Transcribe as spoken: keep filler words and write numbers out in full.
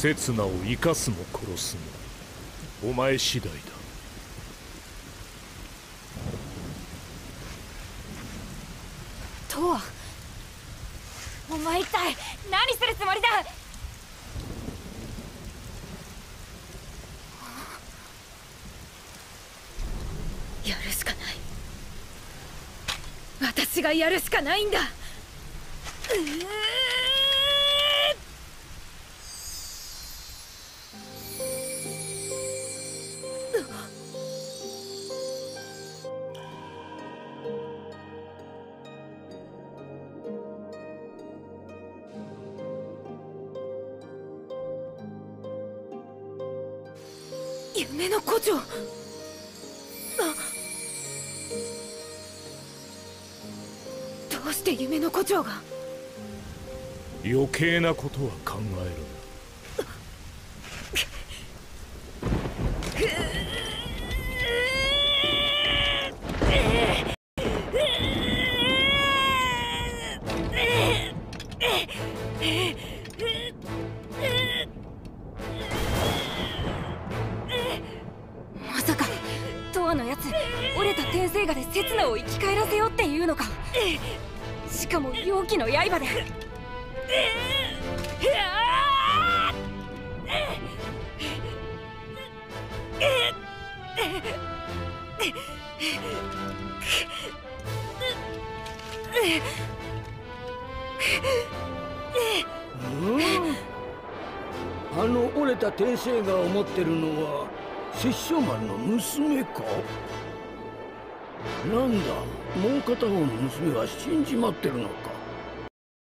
刹那を生かすも殺すもお前次第だ。 とは、お前一体何するつもりだ。やるしかない。私がやるしかないんだ。うー夢の胡蝶。あ、どうして夢の胡蝶が。 余計なことは考えるな。 まさかトアのやつ折れた天聖牙で刹那を生き返らせようっていうのか。しかも妖気の刃で。 あの折れた天聖牙を持ってるのは殺生丸の娘か。なんだ、もう片方の娘は死んじまってるのか。